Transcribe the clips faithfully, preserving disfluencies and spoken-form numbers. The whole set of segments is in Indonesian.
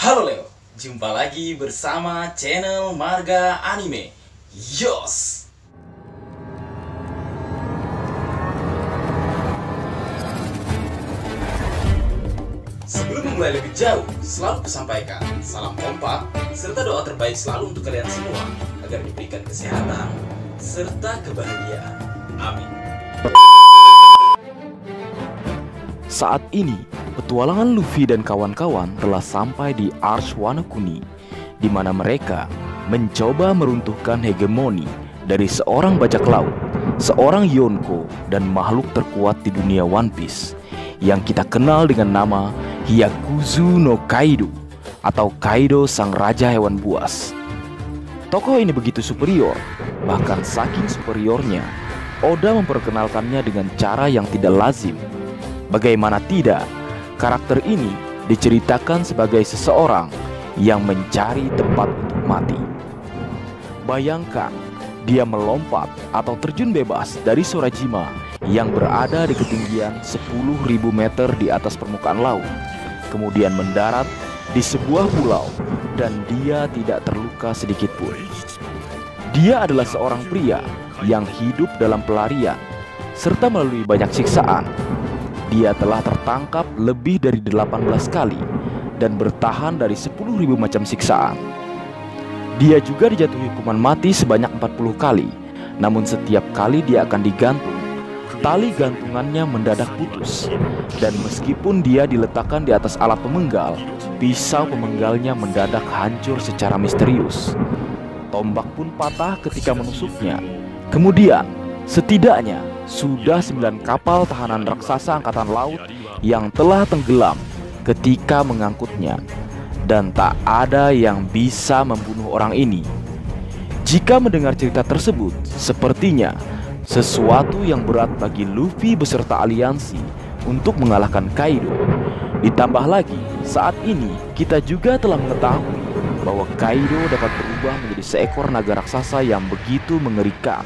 Halo Leo, jumpa lagi bersama channel Marga Anime. Yos! Sebelum memulai lebih jauh, selalu kusampaikan salam kompak serta doa terbaik selalu untuk kalian semua agar diberikan kesehatan serta kebahagiaan. Amin. Saat ini, petualangan Luffy dan kawan-kawan telah sampai di Arch Wano Kuni, di mana mereka mencoba meruntuhkan hegemoni dari seorang bajak laut, seorang Yonko, dan makhluk terkuat di dunia One Piece yang kita kenal dengan nama Hyakuzu no Kaido atau Kaido sang raja hewan buas. Tokoh ini begitu superior, bahkan saking superiornya, Oda memperkenalkannya dengan cara yang tidak lazim. Bagaimana tidak, karakter ini diceritakan sebagai seseorang yang mencari tempat untuk mati. Bayangkan, dia melompat atau terjun bebas dari Sorajima yang berada di ketinggian sepuluh ribu meter di atas permukaan laut, kemudian mendarat di sebuah pulau dan dia tidak terluka sedikit pun. Dia adalah seorang pria yang hidup dalam pelarian serta melalui banyak siksaan. Dia telah tertangkap lebih dari delapan belas kali dan bertahan dari sepuluh ribu macam siksaan. Dia juga dijatuhi hukuman mati sebanyak empat puluh kali. Namun setiap kali dia akan digantung, tali gantungannya mendadak putus. Dan meskipun dia diletakkan di atas alat pemenggal, pisau pemenggalnya mendadak hancur secara misterius. Tombak pun patah ketika menusuknya. Kemudian, setidaknya sudah sembilan kapal tahanan raksasa angkatan laut yang telah tenggelam ketika mengangkutnya, dan tak ada yang bisa membunuh orang ini. Jika mendengar cerita tersebut, sepertinya sesuatu yang berat bagi Luffy beserta aliansi untuk mengalahkan Kaido. Ditambah lagi, saat ini kita juga telah mengetahui bahwa Kaido dapat berubah menjadi seekor naga raksasa yang begitu mengerikan.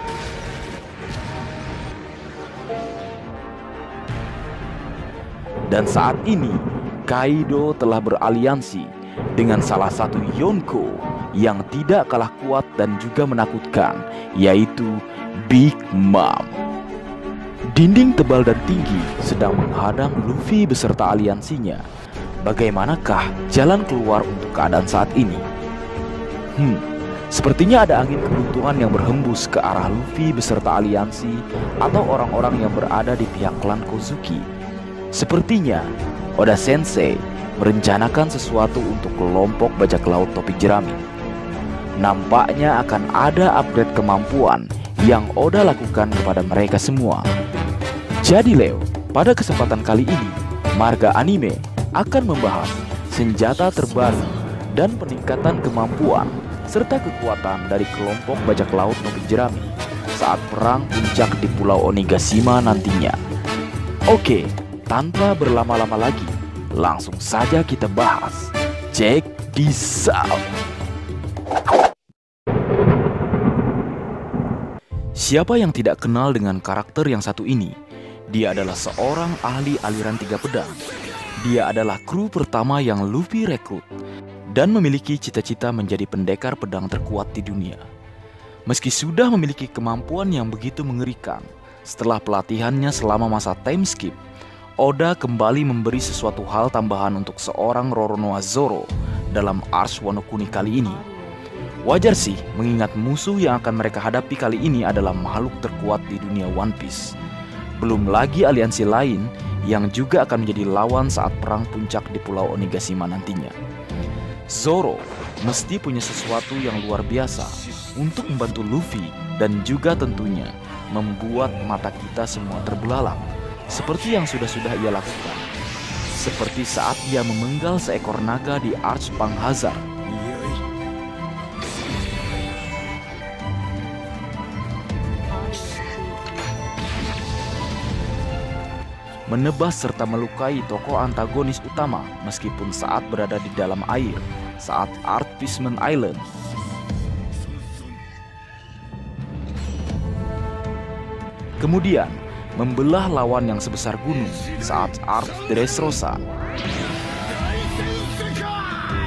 Dan saat ini, Kaido telah beraliansi dengan salah satu Yonko yang tidak kalah kuat dan juga menakutkan, yaitu Big Mom. Dinding tebal dan tinggi sedang menghadang Luffy beserta aliansinya. Bagaimanakah jalan keluar untuk keadaan saat ini? Hmm, sepertinya ada angin keberuntungan yang berhembus ke arah Luffy beserta aliansi atau orang-orang yang berada di pihak klan Kozuki. Sepertinya Oda Sensei merencanakan sesuatu untuk kelompok bajak laut topi jerami. Nampaknya akan ada upgrade kemampuan yang Oda lakukan kepada mereka semua. Jadi Leo, pada kesempatan kali ini Marga Anime akan membahas senjata terbaru dan peningkatan kemampuan serta kekuatan dari kelompok bajak laut topi jerami saat perang puncak di Pulau Onigashima nantinya. Oke, tanpa berlama-lama lagi, langsung saja kita bahas. Check this out. Siapa yang tidak kenal dengan karakter yang satu ini? Dia adalah seorang ahli aliran tiga pedang. Dia adalah kru pertama yang Luffy rekrut dan memiliki cita-cita menjadi pendekar pedang terkuat di dunia. Meski sudah memiliki kemampuan yang begitu mengerikan, setelah pelatihannya selama masa time skip, Oda kembali memberi sesuatu hal tambahan untuk seorang Roronoa Zoro dalam Arch Wano Kuni kali ini. Wajar sih mengingat musuh yang akan mereka hadapi kali ini adalah makhluk terkuat di dunia One Piece. Belum lagi aliansi lain yang juga akan menjadi lawan saat perang puncak di Pulau Onigashima nantinya. Zoro mesti punya sesuatu yang luar biasa untuk membantu Luffy dan juga tentunya membuat mata kita semua terbelalak. Seperti yang sudah-sudah ia lakukan, seperti saat ia memenggal seekor naga di Arch Panghazard. Menebas serta melukai tokoh antagonis utama meskipun saat berada di dalam air saat Arch Fishman Island. Kemudian membelah lawan yang sebesar gunung saat Arch Dressrosa.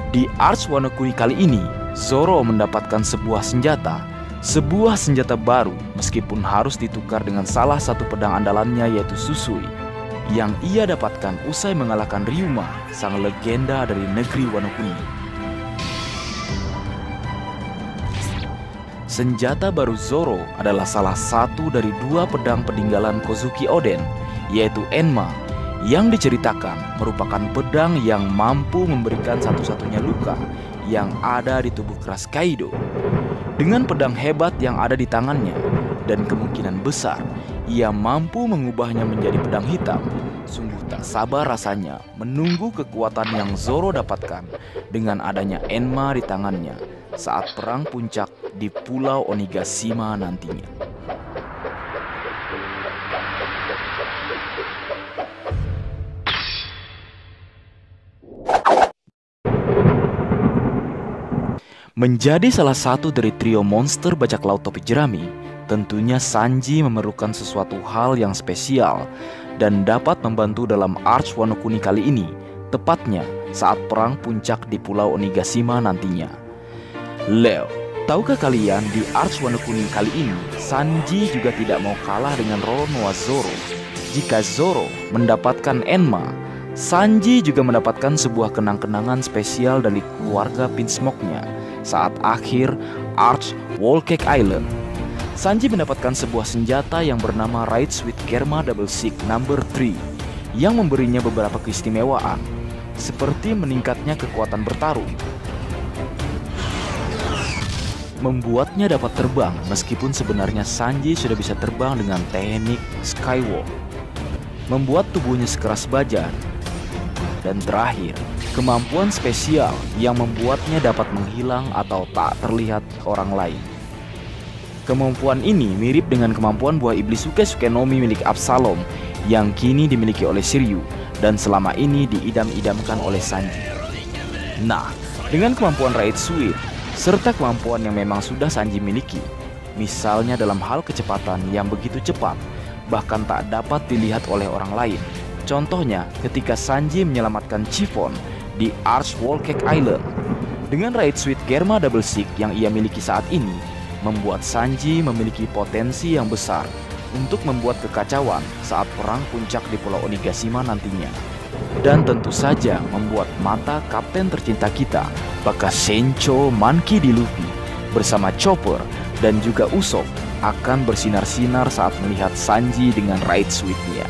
Di Arch Wano Kuni kali ini, Zoro mendapatkan sebuah senjata, sebuah senjata baru meskipun harus ditukar dengan salah satu pedang andalannya yaitu Susui, yang ia dapatkan usai mengalahkan Ryuma, sang legenda dari negeri Wano Kuni. Senjata baru Zoro adalah salah satu dari dua pedang peninggalan Kozuki Oden, yaitu Enma, yang diceritakan merupakan pedang yang mampu memberikan satu-satunya luka yang ada di tubuh keras Kaido. Dengan pedang hebat yang ada di tangannya, dan kemungkinan besar ia mampu mengubahnya menjadi pedang hitam, sungguh tak sabar rasanya menunggu kekuatan yang Zoro dapatkan dengan adanya Enma di tangannya saat perang puncak di Pulau Onigashima nantinya. Menjadi salah satu dari trio monster bajak laut topi jerami, tentunya Sanji memerlukan sesuatu hal yang spesial dan dapat membantu dalam Arch Wano Kuni kali ini, tepatnya saat perang puncak di Pulau Onigashima nantinya. Leo, tahukah kalian di Arch Wano Kuni kali ini, Sanji juga tidak mau kalah dengan Roronoa Zoro. Jika Zoro mendapatkan Enma, Sanji juga mendapatkan sebuah kenang-kenangan spesial dari keluarga Pinsmoke-nya saat akhir Arch Whole Cake Island. Sanji mendapatkan sebuah senjata yang bernama Raids with Germa Double Six Number three yang memberinya beberapa keistimewaan, seperti meningkatnya kekuatan bertarung, membuatnya dapat terbang meskipun sebenarnya Sanji sudah bisa terbang dengan teknik Skywalk, membuat tubuhnya sekeras baja, dan terakhir, kemampuan spesial yang membuatnya dapat menghilang atau tak terlihat orang lain. Kemampuan ini mirip dengan kemampuan buah iblis Suke Sukenomi milik Absalom yang kini dimiliki oleh Shiryu dan selama ini diidam-idamkan oleh Sanji. Nah, dengan kemampuan Raid Suit serta kemampuan yang memang sudah Sanji miliki, misalnya dalam hal kecepatan yang begitu cepat bahkan tak dapat dilihat oleh orang lain. Contohnya ketika Sanji menyelamatkan Chiffon di Arch Whole Cake Island. Dengan Raid Suit Germa Double Six yang ia miliki saat ini, membuat Sanji memiliki potensi yang besar untuk membuat kekacauan saat perang puncak di Pulau Onigashima nantinya. Dan tentu saja membuat mata kapten tercinta kita, Baka Sencho Monkey D. Luffy, bersama Chopper dan juga Usopp akan bersinar-sinar saat melihat Sanji dengan Raid Suit-nya.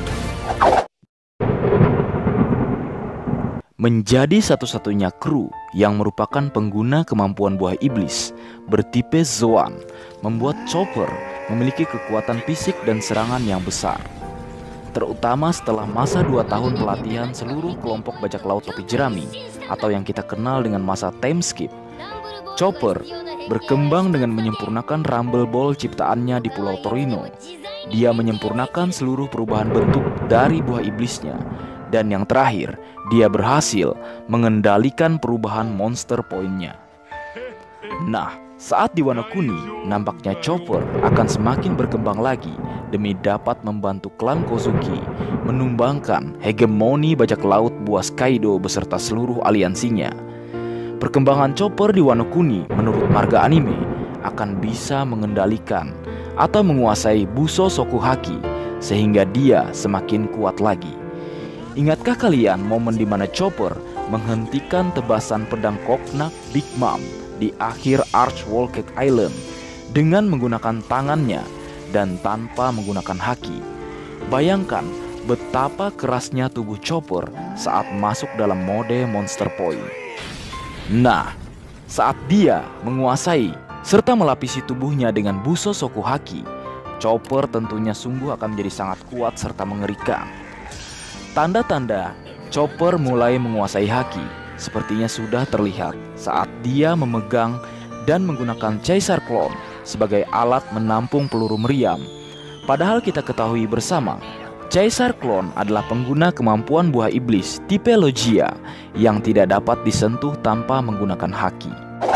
Menjadi satu-satunya kru yang merupakan pengguna kemampuan buah iblis bertipe Zoan, membuat Chopper memiliki kekuatan fisik dan serangan yang besar. Terutama setelah masa dua tahun pelatihan seluruh kelompok bajak laut topi jerami atau yang kita kenal dengan masa time skip, Chopper berkembang dengan menyempurnakan Rumble Ball ciptaannya di Pulau Torino. Dia menyempurnakan seluruh perubahan bentuk dari buah iblisnya. Dan yang terakhir, dia berhasil mengendalikan perubahan monster poinnya. Nah, saat di Wano Kuni, nampaknya Chopper akan semakin berkembang lagi demi dapat membantu klan Kozuki menumbangkan hegemoni bajak laut buas Kaido beserta seluruh aliansinya. Perkembangan Chopper di Wano Kuni menurut marga anime akan bisa mengendalikan atau menguasai Buso Soku Haki sehingga dia semakin kuat lagi. Ingatkah kalian momen di mana Chopper menghentikan tebasan pedang Koknak Big Mom di akhir Arch Whole Cake Island dengan menggunakan tangannya dan tanpa menggunakan haki? Bayangkan betapa kerasnya tubuh Chopper saat masuk dalam mode Monster Point. Nah, saat dia menguasai serta melapisi tubuhnya dengan Buso Soku Haki, Chopper tentunya sungguh akan menjadi sangat kuat serta mengerikan. Tanda-tanda Chopper mulai menguasai haki sepertinya sudah terlihat saat dia memegang dan menggunakan Caesar Clone sebagai alat menampung peluru meriam. Padahal kita ketahui bersama, Caesar Clone adalah pengguna kemampuan buah iblis tipe Logia yang tidak dapat disentuh tanpa menggunakan haki.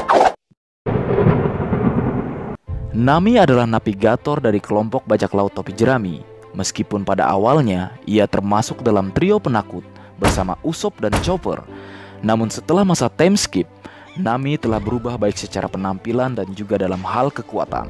Nami adalah navigator dari kelompok bajak laut topi jerami. Meskipun pada awalnya ia termasuk dalam trio penakut bersama Usopp dan Chopper, Namun setelah masa time skip, Nami telah berubah baik secara penampilan dan juga dalam hal kekuatan.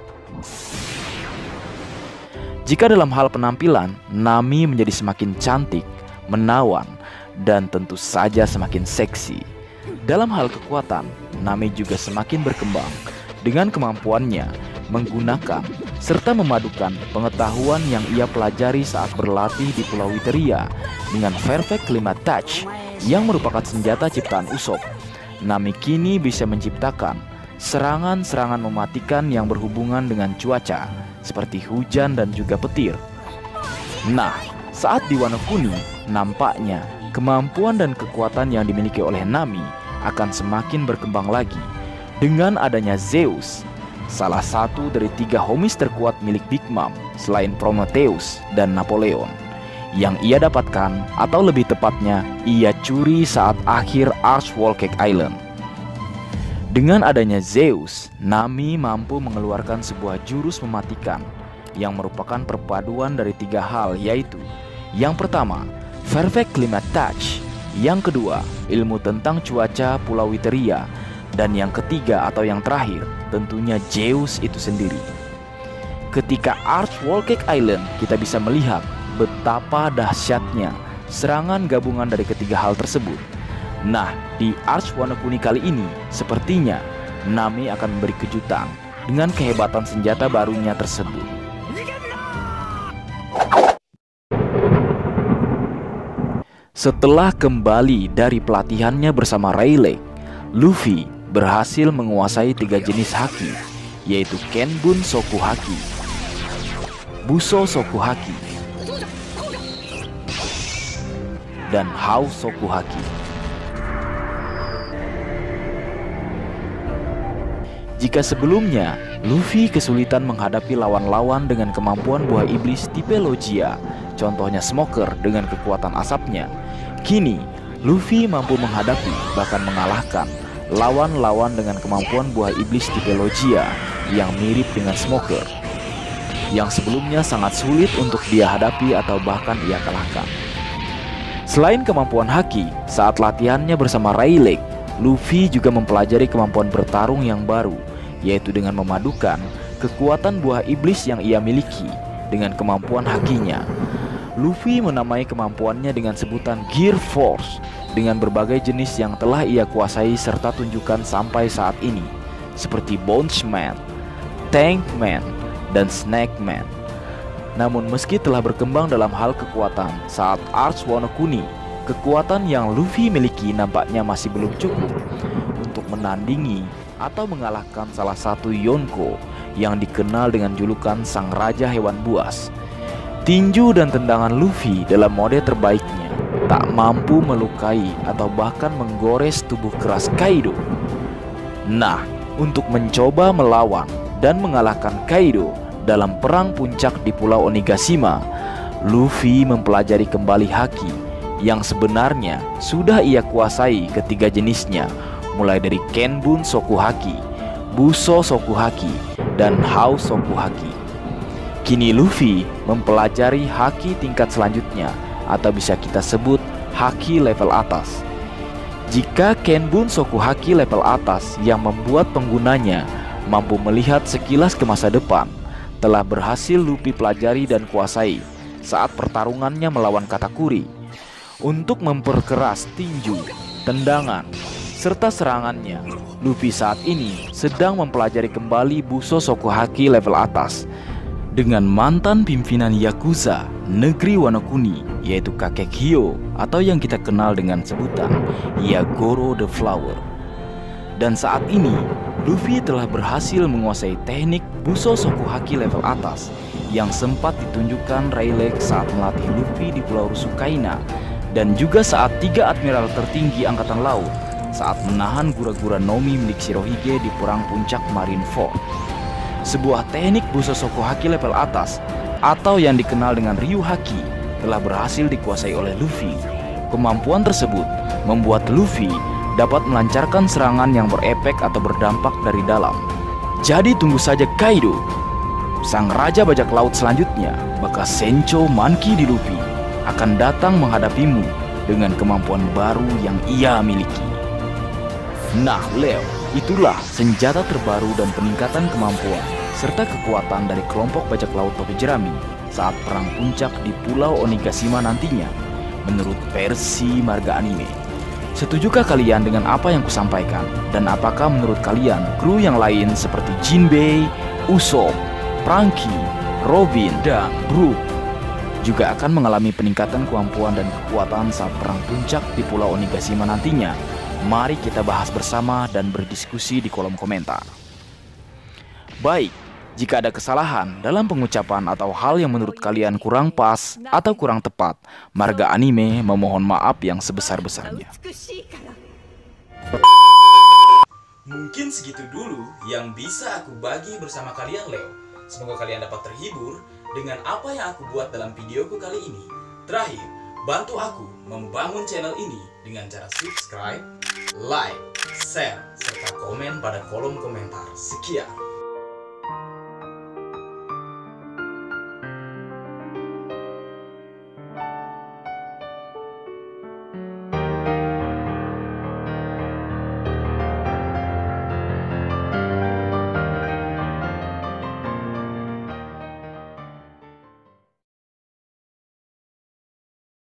Jika dalam hal penampilan, Nami menjadi semakin cantik, menawan, dan tentu saja semakin seksi. Dalam hal kekuatan, Nami juga semakin berkembang dengan kemampuannya menggunakan serta memadukan pengetahuan yang ia pelajari saat berlatih di Pulau Witeria dengan Perfect Climate Touch yang merupakan senjata ciptaan Usopp. Nami kini bisa menciptakan serangan-serangan mematikan yang berhubungan dengan cuaca seperti hujan dan juga petir. Nah, saat di Wano Kuni, nampaknya kemampuan dan kekuatan yang dimiliki oleh Nami akan semakin berkembang lagi dengan adanya Zeus, salah satu dari tiga homies terkuat milik Big Mom selain Prometheus dan Napoleon, yang ia dapatkan atau lebih tepatnya ia curi saat akhir Arch Wall Cake Island. Dengan adanya Zeus, Nami mampu mengeluarkan sebuah jurus mematikan yang merupakan perpaduan dari tiga hal, yaitu yang pertama, Perfect Climate Touch, yang kedua, ilmu tentang cuaca Pulau Witeria, dan yang ketiga atau yang terakhir tentunya Zeus itu sendiri. Ketika Arch Wall Cake Island, kita bisa melihat betapa dahsyatnya serangan gabungan dari ketiga hal tersebut. Nah, di Arch Wano Kuni kali ini sepertinya Nami akan memberi kejutan dengan kehebatan senjata barunya tersebut. Setelah kembali dari pelatihannya bersama Rayleigh, Luffy berhasil menguasai tiga jenis haki, yaitu Kenbun Soku Haki, Buso Soku Haki, dan Hau Soku Haki. Jika sebelumnya Luffy kesulitan menghadapi lawan-lawan dengan kemampuan buah iblis tipe Logia, contohnya Smoker dengan kekuatan asapnya, kini Luffy mampu menghadapi bahkan mengalahkan lawan-lawan dengan kemampuan buah iblis tipe Logia yang mirip dengan Smoker, yang sebelumnya sangat sulit untuk dia hadapi atau bahkan ia kalahkan. Selain kemampuan haki, saat latihannya bersama Rayleigh, Luffy juga mempelajari kemampuan bertarung yang baru, yaitu dengan memadukan kekuatan buah iblis yang ia miliki dengan kemampuan hakinya. Luffy menamai kemampuannya dengan sebutan Gear Force dengan berbagai jenis yang telah ia kuasai serta tunjukkan sampai saat ini, seperti Bonesman, Tankman, dan Snakeman. Namun meski telah berkembang dalam hal kekuatan saat Arch Wano Kuni, kekuatan yang Luffy miliki nampaknya masih belum cukup untuk menandingi atau mengalahkan salah satu Yonko yang dikenal dengan julukan Sang Raja Hewan Buas. Tinju dan tendangan Luffy dalam mode terbaiknya tak mampu melukai atau bahkan menggores tubuh keras Kaido. Nah, untuk mencoba melawan dan mengalahkan Kaido dalam perang puncak di Pulau Onigashima, Luffy mempelajari kembali haki yang sebenarnya sudah ia kuasai ketiga jenisnya, mulai dari Kenbun Soku Haki, Buso Soku Haki, dan Hau Soku Haki. Kini Luffy mempelajari haki tingkat selanjutnya, atau bisa kita sebut haki level atas. Jika Kenbun Soku Haki level atas yang membuat penggunanya mampu melihat sekilas ke masa depan, telah berhasil Luffy pelajari dan kuasai saat pertarungannya melawan Katakuri. Untuk memperkeras tinju, tendangan, serta serangannya, Luffy saat ini sedang mempelajari kembali Buso Soku Haki level atas dengan mantan pimpinan Yakuza negeri Wano Kuni, yaitu kakek Hyo atau yang kita kenal dengan sebutan Yagoro the Flower. Dan saat ini Luffy telah berhasil menguasai teknik Buso Soku Haki level atas yang sempat ditunjukkan Rayleigh saat melatih Luffy di Pulau Rusukaina, dan juga saat tiga admiral tertinggi angkatan laut saat menahan gura-gura Nomi milik Shirohige di perang puncak Marineford. Sebuah teknik Buso Soku Haki level atas atau yang dikenal dengan Ryu Haki telah berhasil dikuasai oleh Luffy. Kemampuan tersebut membuat Luffy dapat melancarkan serangan yang berefek atau berdampak dari dalam. Jadi tunggu saja Kaido, sang raja bajak laut selanjutnya, bakal Sencho Monkey D. Luffy, akan datang menghadapimu dengan kemampuan baru yang ia miliki. Nah, Leo, itulah senjata terbaru dan peningkatan kemampuan serta kekuatan dari kelompok bajak laut topi jerami saat perang puncak di Pulau Onigashima nantinya, menurut versi Marga Anime. Setujukah kalian dengan apa yang kusampaikan? Dan apakah menurut kalian kru yang lain seperti Jinbei, Usopp, Franky, Robin, dan Brook juga akan mengalami peningkatan kemampuan dan kekuatan saat perang puncak di Pulau Onigashima nantinya? Mari kita bahas bersama dan berdiskusi di kolom komentar. Baik, jika ada kesalahan dalam pengucapan atau hal yang menurut kalian kurang pas atau kurang tepat, Marga Anime memohon maaf yang sebesar-besarnya. Mungkin segitu dulu yang bisa aku bagi bersama kalian, Leo. Semoga kalian dapat terhibur dengan apa yang aku buat dalam videoku kali ini. Terakhir, bantu aku membangun channel ini dengan cara subscribe, like, share, serta komen pada kolom komentar. Sekian.